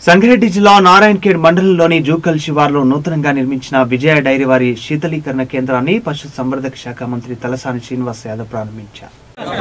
సంగారెడ్డి జిల్లా నారాయణఖేడ్ మండలంలోని జూకల్ శివార్లో నూతనంగా నిర్మించిన విజయ డైరీ వారి శీతలీకరణ కేంద్రాన్ని పశు సంవర్ధక శాఖ మంత్రి తలసాని శ్రీనివాస్ యాదవ్ ప్రారంభించారు.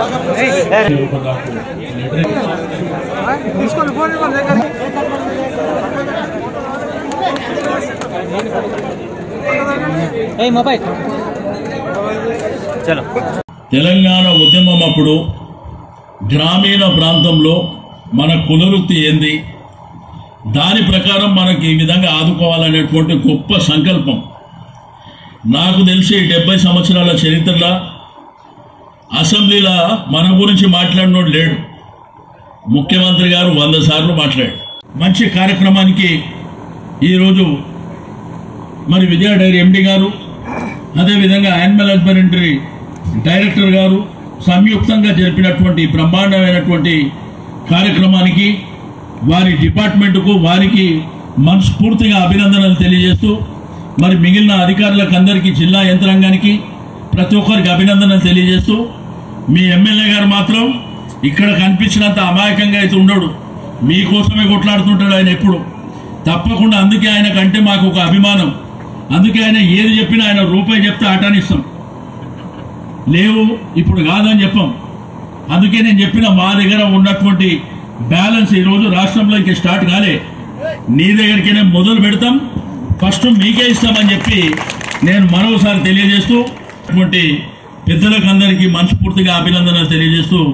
తెలంగాణ ఉద్యమం అప్పుడు గ్రామీణ ప్రాంతంలో మన కులవృత్తి ఏంది, దాని ప్రకారం మనకి ఈ విధంగా ఆదుకోవాలనేటువంటి గొప్ప సంకల్పం. నాకు తెలిసి 70 సంవత్సరాల చరిత్రలో అసెంబ్లీలో మన గురించి మాట్లాడినోడు లేడు. ముఖ్యమంత్రి గారు 100 సార్లు మాట్లాడారు. మంచి కార్యక్రమానికి ఈరోజు మరి విజయ డైరీ ఎండి గారు, అదేవిధంగా యానిమల్ హస్బెండరీ డైరెక్టర్ గారు సంయుక్తంగా జరిపినటువంటి బ్రహ్మాండమైనటువంటి కార్యక్రమానికి వారి డిపార్ట్మెంట్కు వారికి మనస్ఫూర్తిగా అభినందనలు తెలియజేస్తూ, మరి మిగిలిన అధికారులకు అందరికీ, జిల్లా యంత్రాంగానికి ప్రతి ఒక్కరికి అభినందనలు తెలియజేస్తూ, మీ ఎమ్మెల్యే గారు మాత్రం ఇక్కడ కనిపించినంత అమాయకంగా అయితే ఉండడు. మీకోసమే కొట్లాడుతుంటాడు ఆయన ఎప్పుడు. తప్పకుండా అందుకే ఆయన కంటే మాకు ఒక అభిమానం. అందుకే ఆయన ఏది చెప్పినా ఆయన రూపాయి చెప్తే ఆటానిస్తాం, లేవు ఇప్పుడు కాదని చెప్పాం. అందుకే నేను చెప్పిన మా దగ్గర ఉన్నటువంటి బ్యాలెన్స్ ఈరోజు రాష్ట్రంలో ఇంకా స్టార్ట్ కాలే, నీ దగ్గరికైనా మొదలు పెడతాం, ఫస్ట్ మీకే ఇస్తామని చెప్పి నేను మరోసారి తెలియజేస్తూ, పెద్దలకు అందరికీ మనస్ఫూర్తిగా అభినందనలు తెలియజేస్తూ